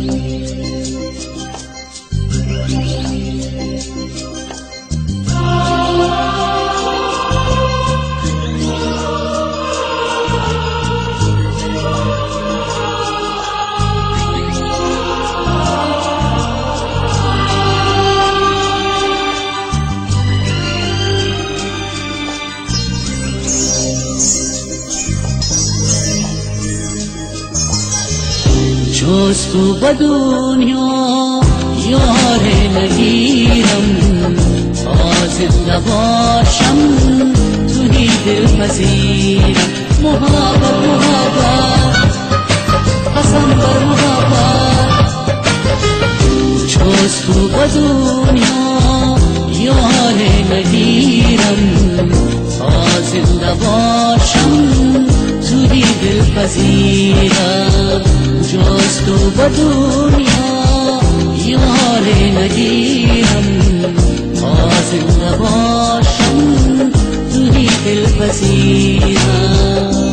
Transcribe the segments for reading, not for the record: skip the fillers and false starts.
جز تو به دنیا یار نگیرم، تا زنده باشم توی دلپذیرم. محبت محبت قسم بر محبت، جز تو به دنیا یار نگیرم، تا زنده باشم توی دلپذیرم. جز تو به دنیا یار نگیرم، تا زنده باشم توی دلپذیرم.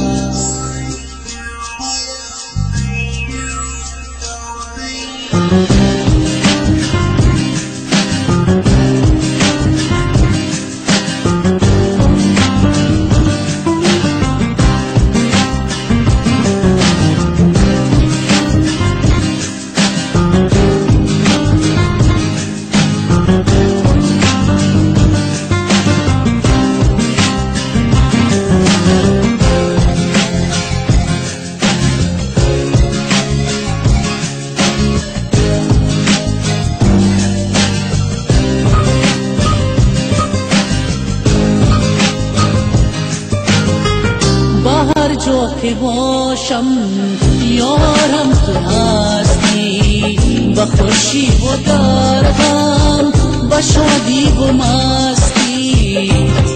جا که باشم یارم تو هستی، به خوشی و دردم به شادی و مستی.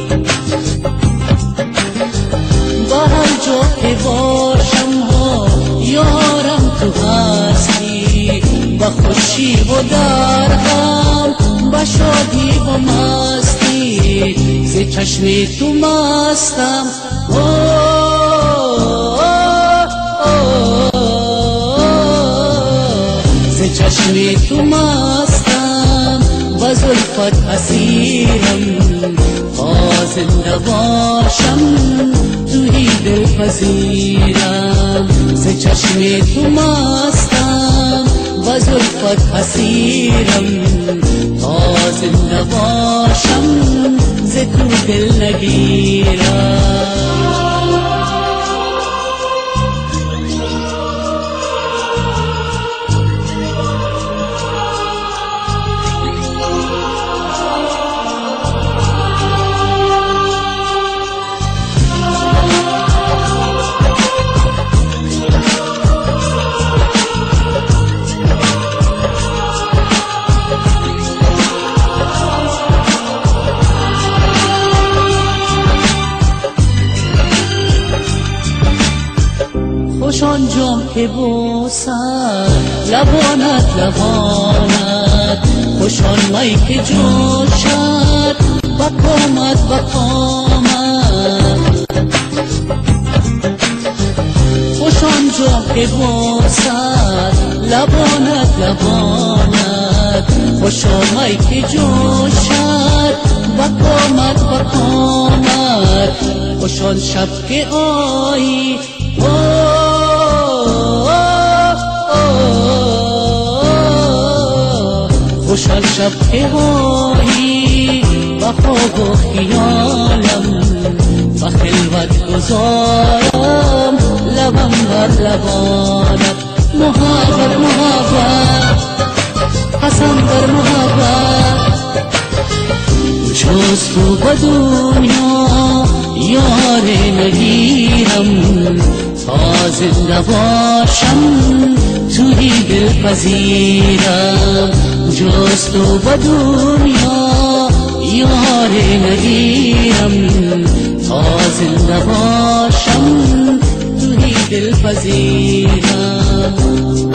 به هر جا که باشم یارم تو هستی، به خوشی و دردم به شادی و مستی. ز چشم تو مستم ز چشم تو مستم، و زلفت اسیرم، تا زنده باشم توی دلپذیرم. ز چشم تو مستم، و زلفت اسیرم، تا زنده باشم ز تو دل نگیرم. خوش آنجام که بوسد لبانت لبانت، خوش آن می که جوشد با قامت با قامت. خوش آنجام که بوسد لبانت لبانت، خوش آن می که جوشد با قامت با قامت. خوش آن شب که آیی خوش آن شب که آیی با خواب و خیالم، با خلوت گذارم لبم بر لبانت. محبت محبت قسم بر محبت، جز تو به دنیا یار نگیرم، تا زنده باشم توی دلپذیرم. جز تو به دنیا یار نگیرم، تا زنده باشم توی دلپذیرم.